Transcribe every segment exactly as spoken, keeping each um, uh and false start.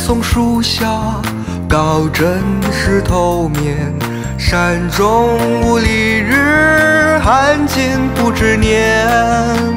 松树下，高枕石头眠。山中无丽日，寒尽不知年。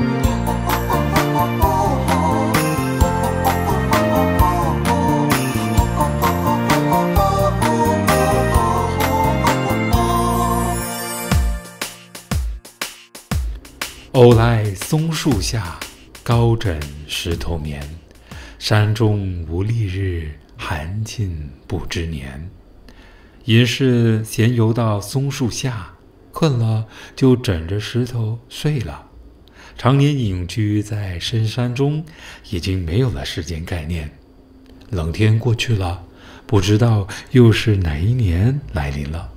偶来松树下，高枕石头眠。山中无丽日，寒尽不知年。隐士闲游到松树下，困了就枕着石头睡了。常年隐居在深山中，已经没有了时间概念。冷天过去了，不知道又是哪一年来临了。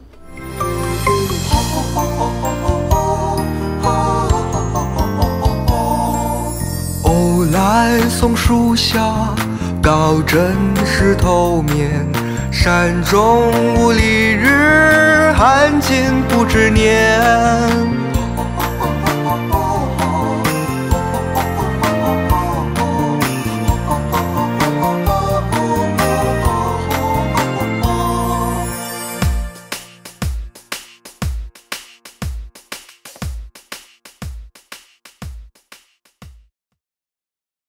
偶来松树下，高枕石头眠。山中无丽日，寒尽不知年。